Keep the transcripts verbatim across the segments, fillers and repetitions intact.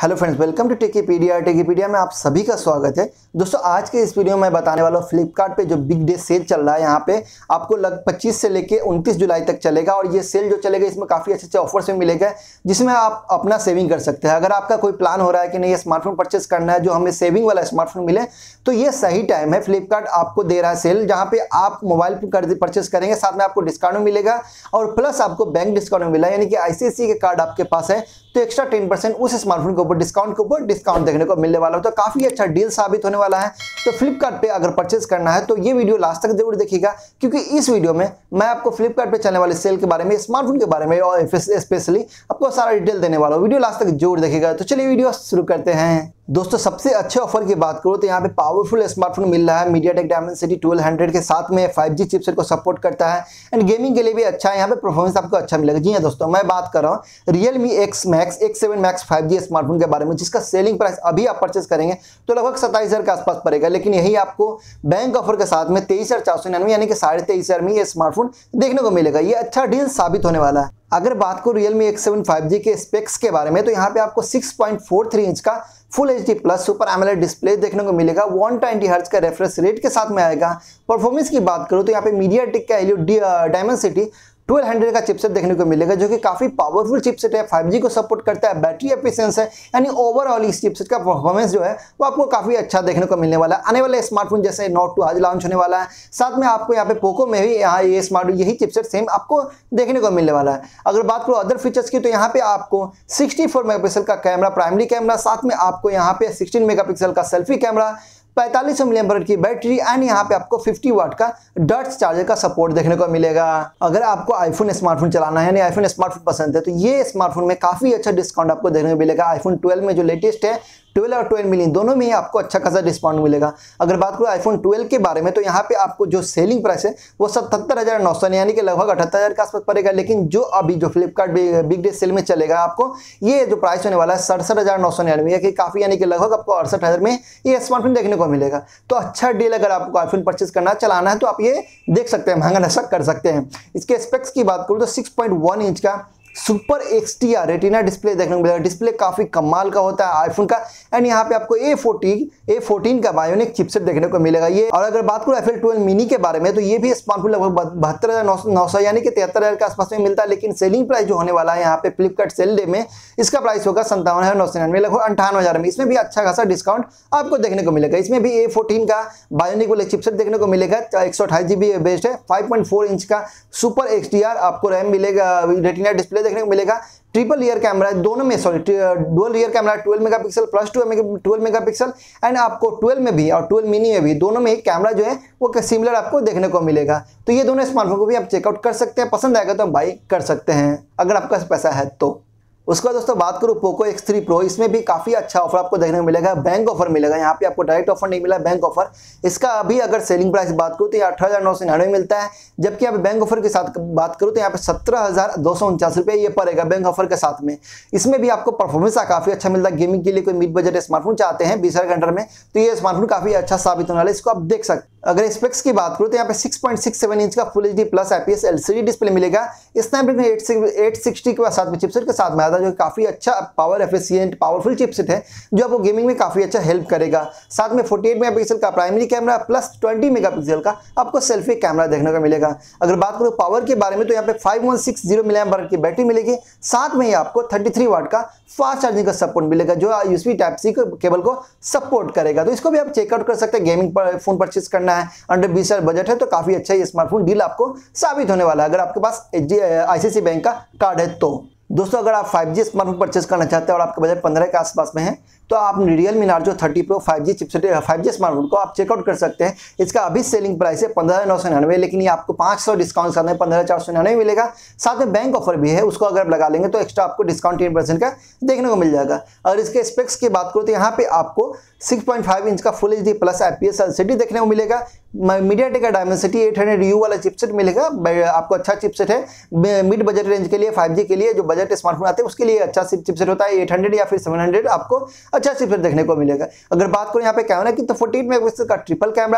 Hello friends, welcome to Techipedia. Techipedia में आप सभी का स्वागत है। दोस्तों, आज के इस वीडियो में मैं बताने वाला हूँ फ्लिपकार्ट पे जो बिग डे सेल चल रहा है। यहाँ पे आपको लग पच्चीस से लेके उनतीस जुलाई तक चलेगा और ये सेल जो चलेगा इसमें काफ़ी अच्छे अच्छे ऑफर्स में मिलेगा जिसमें आप अपना सेविंग कर सकते हैं। अगर आपका कोई प्लान हो रहा है कि नहीं ये स्मार्टफोन परचेस करना है जो हमें सेविंग वाला स्मार्टफोन मिले, तो ये सही टाइम है। फ्लिपकार्ट आपको दे रहा है सेल जहाँ पे आप मोबाइल पर परचेस करेंगे, साथ में आपको डिस्काउंट मिलेगा और प्लस आपको बैंक डिस्काउंट मिला, यानी कि आईसीआईसीआई के कार्ड आपके पास है तो एक्स्ट्रा टेन परसेंट उस स्मार्टफोन के ऊपर डिस्काउंट के ऊपर डिस्काउंट देखने को मिलने वाला हो। तो काफी अच्छा डील साबित होने वाला है। तो फ्लिपकार्ट पे अगर परचेज करना है तो ये वीडियो लास्ट तक जरूर देखिएगा, क्योंकि इस वीडियो में मैं आपको फ्लिपकार्ट पे चलने वाले सेल के बारे में, स्मार्टफोन के बारे में और स्पेशली आपको सारा डिटेल देने वाला हूँ। वीडियो लास्ट तक जरूर देखिएगा। तो चलिए वीडियो शुरू करते हैं। दोस्तों, सबसे अच्छे ऑफर की बात करूं तो यहाँ पे पावरफुल स्मार्टफोन मिल रहा है मीडियाटेक डायमेंसिटी ट्वेल्व हंड्रेड के साथ में फाइव जी चिपसेट को सपोर्ट करता है एंड गेमिंग के लिए भी अच्छा है। यहाँ पे परफॉर्मेंस आपको अच्छा मिलेगा। जी हाँ दोस्तों, मैं बात कर रहा हूँ Realme X Max X seven Max five G smartphone के बारे में, जिसका सेलिंग प्राइस अभी आप परचेस करेंगे तो लगभग सत्ताईस हजार के आसपास पड़ेगा, लेकिन यही आपको बैंक ऑफर के साथ में तेईस हजार चार सौ निन्यानवे यानी कि साढ़े तेईस हजार में ये स्मार्टफोन देखने को मिलेगा। ये अच्छा डील साबित होने वाला है। अगर बात करूं Realme X seven five G के स्पेक्स के बारे में तो यहाँ पे आपको six point four three inch का full H D plus super AMOLED display देखने को मिलेगा। वन ट्वेंटी हर्ट्ज का रेफ्रेश रेट के साथ में आएगा। परफॉर्मेंस की बात करूं तो यहाँ पे मीडियाटेक का हेलियो डायमेंसिटी ट्वेल्व हंड्रेड का चिपसेट देखने को मिलेगा, जो कि काफी पावरफुल चिपसेट है, फाइव जी को सपोर्ट करता है, बैटरी एफिशिएंस है, यानी ओवरऑल इस चिपसेट का परफॉर्मेंस जो है वो आपको काफी अच्छा देखने को मिलने वाला है। आने वाले स्मार्टफोन जैसे नोट टू आज लॉन्च होने वाला है, साथ में आपको यहाँ पे पोको में भी यहाँ ये स्मार्ट यही चिपसेट सेम आपको देखने को मिलने वाला है। अगर बात करो अदर फीचर्स की तो यहाँ पे आपको सिक्सटी फोर मेगापिक्सल का कैमरा प्राइमरी कैमरा, साथ में आपको यहाँ पे सिक्सटीन मेगापिक्सल का सेल्फी कैमरा, पैंतालीस सौ मिलियन की बैटरी एंड यहाँ पे आपको पचास वाट का डर्ट्स चार्जर का सपोर्ट देखने को मिलेगा। अगर आपको आईफोन स्मार्टफोन चलाना है यानी आईफोन स्मार्टफोन पसंद है तो ये स्मार्टफोन में काफी अच्छा डिस्काउंट आपको देखने को मिलेगा। आईफोन ट्वेल्व में जो लेटेस्ट है ट्वेल्व और ट्वेल्व मिली दोनों में ही आपको अच्छा खासा डिस्काउंट मिलेगा। अगर बात करूँ आईफोन ट्वेल्व के बारे में तो यहाँ पे आपको जो सेलिंग प्राइस है वो सतहत्तर हजार नौ सौ यानी कि लगभग अठहत्तर हजार के आसपास पड़ेगा, लेकिन जो अभी जो फ्लिपकार्ट बिग डे सेल में चलेगा आपको ये जो प्राइस होने वाला है सड़सठ हजार नौ सौ निन्यानवे की काफी, यानी कि लगभग आपको अड़सठ हजार में ये स्मार्टफोन देखने को मिलेगा। तो अच्छा डील अगर आपको आईफोन परचेज करना चलाना है तो आप ये देख सकते हैं, महंगा नशा कर सकते हैं। इसके स्पेक्स की बात करूँ तो सिक्स पॉइंट वन इंच का सुपर एक्सटीआर रेटिना डिस्प्ले देखने को मिलेगा। डिस्प्ले काफी कमाल का होता है आईफोन का एंड यहाँ पे आपको ए फोर्टीन ए फोर्टीन का बायोनिक चिपसेट देखने को मिलेगा ये। और अगर बात करूँ एफ ट्वेल्व मिनी के बारे में तो ये भी स्मार्टफोन लगभग बहत्तर हजार नौ सौ यानी कि तिहत्तर हजार के आसपास में मिलता है, लेकिन सेलिंग प्राइस जो होने वाला है यहाँ पे फ्लिपकार्ट सेल डे में इसका प्राइस होगा संतावन हजार नौ सौ निन्यानवे लगभग अंठावन हजार में। इसमें भी अच्छा खासा डिस्काउंट आपको देखने को मिलेगा। इसमें भी ए फोर्टीन का बायोनिक वाले चिपसेट देखने को मिलेगा। एक सौ अट्ठाईस जीबी बेस्ड है, फाइव पॉइंट फोर इंच का सुपर एक्सटीआर आपको रैम मिलेगा, रेटिना डिस्प्ले देखने को मिलेगा, ट्रिपल रियर कैमरा दोनों में, sorry dual rear camera twelve megapixel plus twelve megapixel and आपको ट्वेल्व में भी और ट्वेल्व मिनी में भी दोनों में एक कैमरा जो है वो सिमिलर आपको देखने को मिलेगा। तो ये दोनों स्मार्टफोन को भी आप चेकआउट कर सकते हैं, पसंद आएगा तो आप बाई कर सकते हैं अगर आपका पैसा है तो। उसके बाद दोस्तों बात करूँ पोको एक्स थ्री प्रो, इसमें भी काफी अच्छा ऑफर आपको देखने को मिलेगा, बैंक ऑफर मिलेगा। यहाँ पे आपको डायरेक्ट ऑफर नहीं मिला, बैंक ऑफर। इसका अभी अगर सेलिंग प्राइस बात करूँ तो ये अठारह हजार नौ सौ निन्यानवे मिलता है, जबकि यहाँ पे बैंक ऑफर के साथ बात करूँ तो यहाँ पे सत्रह हजार दो सौ उनचास रुपये ये पड़ेगा बैंक ऑफर के साथ में। इसमें भी आपको परफॉर्मेंस काफी अच्छा मिलता है। गेमिंग के लिए कोई मिड बजट स्मार्टफोन चाहते हैं बीस हजार के अंडर में तो ये स्मार्टफोन काफी अच्छा साबित होने वाला है, इसको आप देख सकते हैं। अगर स्पेक्स की बात करूँ तो यहाँ पे six point six seven inch का full H D plus IPS LCD display मिलेगा। स्नैपड्रैगन एट सिक्सटी के साथ में चिपसेट के साथ में आता है, जो काफी अच्छा पावर एफिशिएंट पावरफुल चिपसेट है जो आपको गेमिंग में काफी अच्छा हेल्प करेगा। साथ में अड़तालीस मेगापिक्सल का प्राइमरी कैमरा प्लस बीस मेगापिक्सल का आपको सेल्फी कैमरा देखने को मिलेगा। अगर बात करूँ पावर के बारे में तो यहाँ पे five one six zero million की बैटरी मिलेगी, साथ में ही आपको तैंतीस वाट का फास्ट चार्जिंग का सपोर्ट मिलेगा जो यूएसबी टाइप सी केबल को सपोर्ट करेगा। तो इसको भी आप चेकआउट कर सकते हैं। गेमिंग पर फोन परचेज करना है, अंडर बीस हजार बजट है तो काफी अच्छा ये स्मार्टफोन डील आपको साबित होने वाला है अगर आपके पास आईसीआईसीआई बैंक का कार्ड है तो। दोस्तों, अगर आप फाइव जी स्मार्टफोन परचेज करना चाहते हैं और आपका बजट पंद्रह के आसपास में है तो आप Realme Narzo thirty pro five G chipset five G smartphone को आप चेकआउट कर सकते हैं। इसका अभी सेलिंग प्राइस है पंद्रह हजार नौ सौ निन्यानवे, लेकिन ये आपको पाँच सौ डिस्काउंट साथ में पंद्रह हजार चार सौ निन्यानवे मिलेगा। साथ में बैंक ऑफर भी है, उसको अगर आप लगा लेंगे तो एक्स्ट्रा आपको डिस्काउंट टेन परसेंट का देखने को मिल जाएगा। और इसके स्पेक्स की बात करूँ तो यहाँ पे आपको सिक्स पॉइंट फाइव इंच का full H D plus IPS LCD देखने को मिलेगा। मीडियाटेक का डायमेंसिटी एट हंड्रेड यू वाला चिपसेट मिलेगा, आपको अच्छा चिपसेट है मिड बजट रेंज के लिए, फाइव जी के लिए जो बजट स्मार्टफोन आते हैं उसके लिए अच्छा चिपसेट होता है। एट हंड्रेड या फिर सेवन हंड्रेड आपको अच्छा चिपसेट देखने को मिलेगा। अगर बात करें यहाँ पे कैमरा की तो फोर्टीन मेगापिक्सल का triple camera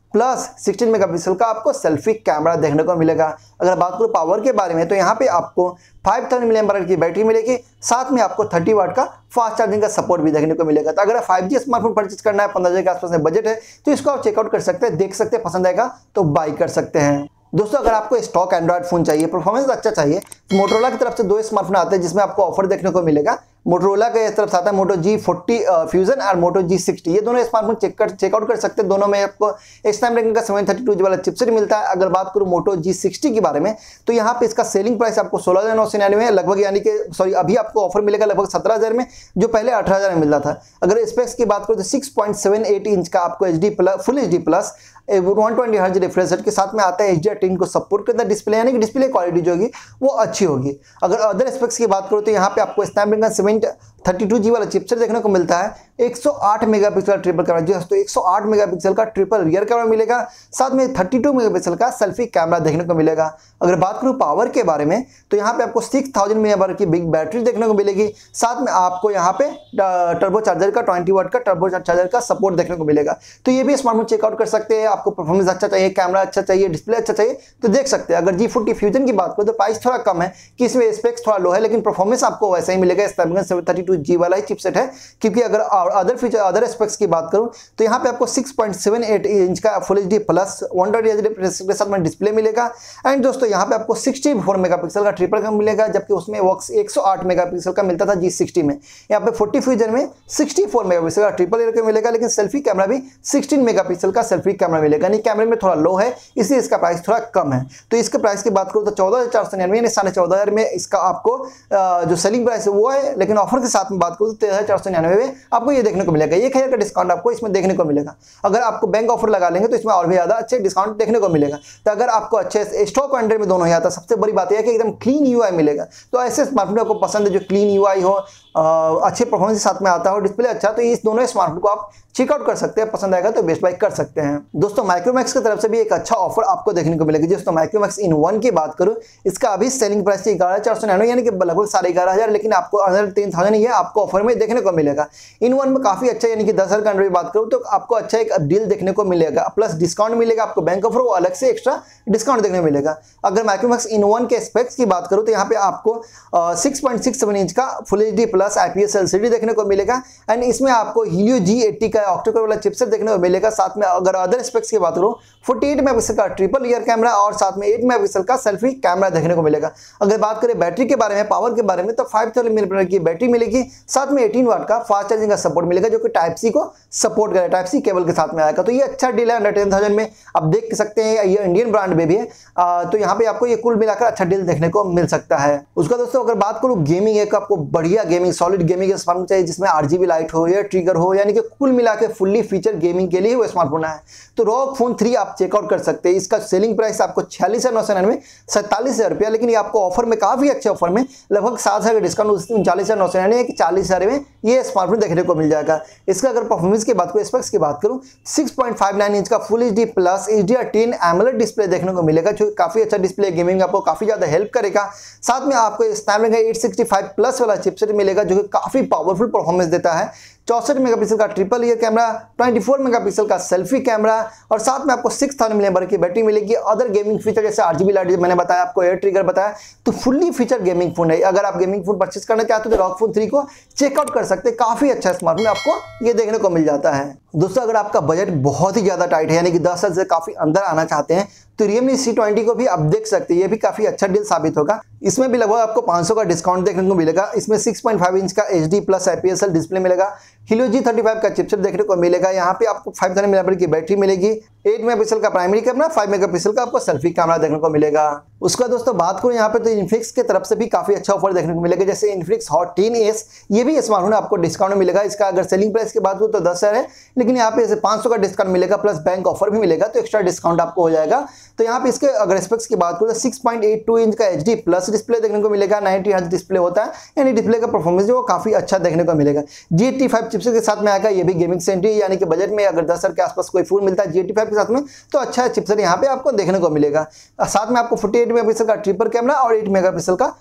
plus sixteen megapixel का आपको सेल्फी कैमरा देखने को मिलेगा। अगर बात करूँ पावर के बारे में तो यहाँ पे आपको five thousand milli amp hour की बैटरी मिलेगी, साथ में आपको थर्टी वाट का फास्ट चार्जिंग का सपोर्ट भी देखने को मिलेगा। तो अगर फाइव जी स्मार्टफोन परचेज करना है, पंद्रह हजार के आसपास में बजट है, तो इसको आप चेकआउट कर सकते हैं, देख सकते हैं, पसंद आएगा तो बाई कर सकते हैं। दोस्तों अगर आपको स्टॉक एंड्रॉइड फोन चाहिए, परफॉर्मेंस अच्छा चाहिए, तो मोटोरोला की तरफ से दो स्मार्टफोन आते हैं जिसमें आपको ऑफर देखने को मिलेगा। मोटोरोला के तरफ से आता है मोटो जी फोर्टी फ्यूजन और मोटो जी सिक्सटी, ये दोनों स्मार्टफोन चेक कर चेकआउट कर सकते हैं। दोनों में आपको स्नैपड्रैगन का सेवन थर्टी टू जी वाला चिपसेट मिलता है। अगर बात करूँ मोटो जी सिक्सटी के बारे में तो यहाँ पे इसका सेलिंग प्राइस आपको सोलह हजार नौ सौ निन्यानवे है लगभग, यानी कि सॉरी अभी आपको ऑफर मिलेगा लगभग सत्रह हजार में, जो पहले अठारह हजार में मिलता था। अगर स्पेक्स की बात करूँ तो six point seven eight inch का आपको H D plus full H D plus one twenty hertz refresh rate के साथ में आता है। एच डी आर टेन को सपोर्ट करता है डिस्प्ले, यानी कि डिस्प्ले क्वालिटी जो होगी वो अच्छी होगी। अगर अदर स्पेक्स की बात करूँ तो यहाँ पे आपको Snapdragon seven thirty two G वाला चिपसेट देखने को मिलता है। एक सौ आठ मेगापिक्सल ट्रिपल कैमरा, जी दोस्तों एक सौ आठ मेगापिक्सल का ट्रिपल रियर कैमरा मिलेगा, साथ में थर्टी टू मेगापिक्सल का सेल्फी कैमरा देखने को मिलेगा। अगर बात करूँ पावर के बारे में तो यहाँ पे आपको six thousand milli amp hour की बिग बैटरी देखने को मिलेगी, साथ में आपको यहाँ पे टर्बो चार्जर का ट्वेंटी वाट का टर्बो चार्जर का सपोर्ट देखने को मिलेगा। तो ये भी स्मार्टफोन चेकआउट कर सकते हैं। आपको परफॉर्मेंस अच्छा चाहिए, कैमरा अच्छा चाहिए, डिस्प्ले अच्छा चाहिए तो देख सकते हैं। अगर जी फोर्टी फ्यूजन की बात करो तो प्राइस थोड़ा कम है कि इसमें स्पेक्स थोड़ा लो है, लेकिन परफॉर्मेंस आपको वैसा ही मिलेगा। Snapdragon seven thirty two G वाला ही चिपसेट है, क्योंकि अगर अदर फीचर अदर स्पेक्स की बात करूं तो यहाँ पे आपको six point seven eight inch का full HD plus one twenty hertz refresh के साथ में डिस्प्ले मिलेगा। एंड दोस्तों यहाँ पे आपको सिक्सटी फोर मेगापिक्सल का ट्रिपल कैमरा मिलेगा, जबकि उसमें वो एक सौ आठ मेगापिक्सल का मिलता था जी सिक्सटी में। यहाँ पे फोर्टी फ्यूजन में सिक्सटी फोर मेगापिक्सल का ट्रिपल कैमरा मिलेगा, लेकिन सेल्फी कैमरा भी सिक्सटीन मेगापिक्सल का सेल्फी कैमरा मिलेगा, यानी कैमरे में थोड़ा लो है, इसलिए इसका प्राइस थोड़ा कम है। तो इसके प्राइस की बात करूँ तो चौदह हजार चार सौ निन्यानवे यानी साढ़े चौदह हजार में इसका आपको जो सेलिंग प्राइस है वो है, लेकिन ऑफर के साथ में बात करूँ तो तेरह हजार चार सौ निन्यानवे में आपको ये देखने को मिलेगा। एक हजार का डिस्काउंट आपको इसमें देखने को मिलेगा। अगर आपको बैंक ऑफर लगा लेंगे तो इसमें और भी ज्यादा अच्छे डिस्काउंट देखने को मिलेगा। तो अगर आपको अच्छे स्टॉक एंड्रॉइड में दोनों ही आता, सबसे बड़ी बात यह है कि एकदम क्लीन यूआई मिलेगा। तो ऐसे स्मार्टफोन आपको पसंद है जो क्लीन यूआई हो, अच्छे परफॉर्मेंस के साथ में आता हो, डिस्प्ले अच्छा, तो इस दोनों स्मार्टफोन को आप चेकआउट कर सकते हैं। पसंद आएगा तो बेस्ट बाय कर सकते हैं। दोस्तों माइक्रोमैक्स की तरफ से भी एक अच्छा ऑफर आपको देखने को मिलेगा। दोस्तों माइक्रोमैक्स इन वन की बात करूं, इसका अभी सेलिंग प्राइस है ग्यारह हजार चार सौ निन्यानवे यानी कि लगभग साढ़े ग्यारह हजार, लेकिन आपको अंदर तीन थाउजेंड ये आपको ऑफर में देखने को मिलेगा। इन वन में काफी अच्छा, यानी कि दस हजार का एंड्रॉइड बात करूं तो आपको अच्छा एक डील देखने को मिलेगा, प्लस डिस्काउंट मिलेगा। आपको बैंक ऑफर वो अलग से एक्स्ट्रा डिस्काउंट देखने को मिलेगा। अगर माइक्रोमैक्स इन वन के स्पेक्स की बात करूं तो यहाँ पे आपको six point six seven inch का full H D plus IPS LCD देखने को मिलेगा। एंड इसमें आपको हीलियो जी एट्टी का ऑक्टा-कोर वाला चिपसेट देखने को मिलेगा। साथ में अगर अदर स्पेक्स की बात करूं अड़तालीस मेगापिक्सल का ट्रिपल रियर कैमरा और साथ में आठ मेगापिक्सल का सेल्फी कैमरा देखने को मिलेगा। अगर बात करें बैटरी के बारे में, पावर के बारे में, तो five thousand milli amp hour की बैटरी मिलेगी, साथ में अठारह वाट का फास्ट चार्जिंग का सपोर्ट मिलेगा, जो कि टाइप सी को सपोर्ट करेगा, टाइप सी केबल के साथ में आएगा। तो ये अच्छा डील है अंडर टेन थाउजेंड में। आप देख सकते हैं ये इंडियन ब्रांड में भी है, आ, तो यहाँ पे आपको ये कुल मिलाकर अच्छा डील देखने को मिल सकता है। उसका दोस्तों अगर बात करूँ गेमिंग, एक आपको बढ़िया गेमिंग सॉलिड गेमिंग स्मार्टफोन चाहिए जिसमें आरजीबी लाइट हो या ट्रिगर हो, यानी कि कुल मिला के फुल्ली फीचर गेमिंग के लिए वो स्मार्टफोन है, तो रॉग फोन थ्री आप चेकआउट कर सकते हैं। इसका सेलिंग प्राइस आपको छियालीस हजार नौ सौ निन्यानवे सैंतालीस हजार रुपया, लेकिन ये आपको ऑफर में काफी अच्छे ऑफर में लगभग सात हजार का डिस्काउंट उनचालीस हजार नौ सौ निन्यानवे चालीस हजार में ये स्मार्टफोन देखने को मिल जाएगा। इसका अगर परफॉर्मेंस की बात करूं, स्पेक्स की बात करूं, six point five nine inch का full HD plus H D R ten AMOLED display देखने को मिलेगा, जो काफी अच्छा डिस्प्ले, गेमिंग आपको काफी ज्यादा हेल्प करेगा। साथ में आपको Snapdragon eight sixty five plus वाला चिपसेट मिलेगा, जो कि काफी पावरफुल परफॉर्मेंस देता है। चौसठ मेगापिक्सल का ट्रिपल रियर कैमरा, चौबीस मेगापिक्सल का सेल्फी कैमरा और साथ में आपको six thousand milli amp hour की बैटरी मिलेगी। अदर गेमिंग फीचर जैसे आरजीबी लाइट मैंने बताया, आपको एयर ट्रिगर बताया, तो फुल्ली फीचर गेमिंग फोन है। अगर आप गेमिंग फोन परचेस करना चाहते हो तो रॉग फोन थ्री को चेकआउट कर सकते हैं। काफी अच्छा स्मार्टफोन आपको ये देखने को मिल जाता है। दोस्तों अगर आपका बजट बहुत ही ज्यादा टाइट है, यानी कि दस हजार से काफी अंदर आना चाहते हैं, तो Realme सी ट्वेंटी को भी आप देख सकते हैं। ये भी काफी अच्छा डील साबित होगा। इसमें भी लगभग आपको पाँच सौ का डिस्काउंट देखने को मिलेगा। इसमें सिक्स पॉइंट फाइव इंच का H D plus IPS display मिलेगा, हीलियो जी थर्टी फाइव का चिपसेट देखने को मिलेगा। यहाँ पे आपको five thousand milli amp hour की बैटरी मिलेगी, आठ मेगापिक्सल का प्राइमरी कैमरा, फाइव मेगापिक्सल का आपको सेल्फी कैमरा देखने को मिलेगा। उसका दोस्तों बात करूं यहाँ पे तो इन्फिनिक्स की तरफ से भी काफी अच्छा ऑफर देखने को मिलेगा, जैसे इन्फिनिक्स हॉट टेन एस, ये भी स्मार्टफोन आपको डिस्काउंट में मिलेगा। इसका अगर सेलिंग प्राइस की बात करूं तो दस हजार है, लेकिन यहाँ पे पाँच सौ का डिस्काउंट मिलेगा, प्लस बैंक ऑफर भी मिलेगा, तो एक्स्ट्रा डिस्काउंट आपको हो जाएगा। तो यहाँ पे इसके अगर स्पेक्स की बात करूं तो six point eight two inch का एच डी प्लस डिस्प्ले देखने को मिलेगा, नाइंटी हर्ट्ज डिस्प्ले होता है, यानी डिस्प्ले का परफॉर्मेंस जो काफी अच्छा देखने को मिलेगा। जी एटी फाइव चिपसेट के साथ में आएगा, ये भी गेमिंग सेंट्री, यानी कि बजट में अगर दस हजार के आसपास कोई फोन मिलता है जी एटी फाइव के साथ में, तो अच्छा चिपसेट यहाँ पे आपको देखने को मिलेगा। साथ में आपको फोर्टी एट मेगापिक्सल का ट्रिपल कैमरा और आठ मेगापिक्सल का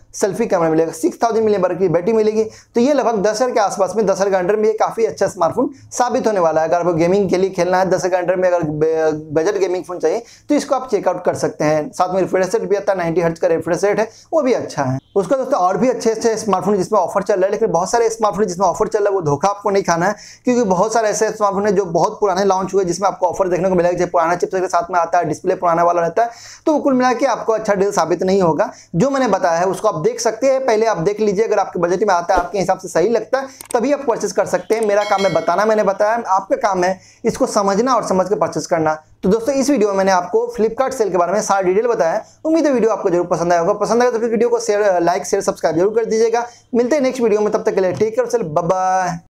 सेल्फी कैमरा मिलेगा, सिक्स थाउजेंड मिली एमएच की बैटरी मिलेगी। तो ये लगभग दस हजार के आसपास में, दस हजार के अंडर में ये काफी अच्छा स्मार्टफोन साबित होने वाला है। अगर आपको गेमिंग के लिए खेलना है, दस हजार के अंडर में अगर बजट गेमिंग फोन चाहिए तो इसको आप चेकआउट कर सकते हैं। साथ में रिफ्रेश रेट भी आता है, नाइंटी हर्ट्ज का रिफ्रेश रेट है, वो भी अच्छा है। उसका दोस्तों और भी अच्छे अच्छे स्मार्टफोन जिसमें ऑफर चल रहा है, लेकिन बहुत सारे स्मार्टफोन जिसमें ऑफर चल रहा है वो धोखा आपको नहीं खाना है, क्योंकि बहुत सारे ऐसे स्मार्टफोन है जो बहुत पुराने लॉन्च हुए जिसमें आपको ऑफर देखने को मिलेगा, जैसे पुराना चिपसेट के साथ में आता है, डिस्प्ले पुराना वाला रहता है, तो कुल मिला के आपको अच्छा डील साबित नहीं होगा। जो मैंने बताया है उसको आप देख सकते हैं, पहले आप देख लीजिए, अगर आपके बजट में आता है, आपके हिसाब से सही लगता है, तभी आप परचेस कर सकते हैं। मेरा काम है बताना, मैंने बताया, आपका काम है इसको समझना और समझ के परचेस करना। तो दोस्तों इस वीडियो में मैंने आपको फ्लिपकार्ट सेल के बारे में सारा डिटेल बताया। उम्मीद है वीडियो आपको जरूर पसंद आया होगा। पसंद आया तो फिर वीडियो को शेयर, लाइक शेयर सब्सक्राइब जरूर कर दीजिएगा। मिलते हैं नेक्स्ट वीडियो में, तब तक के लिए टेक केयर, बाय बाय।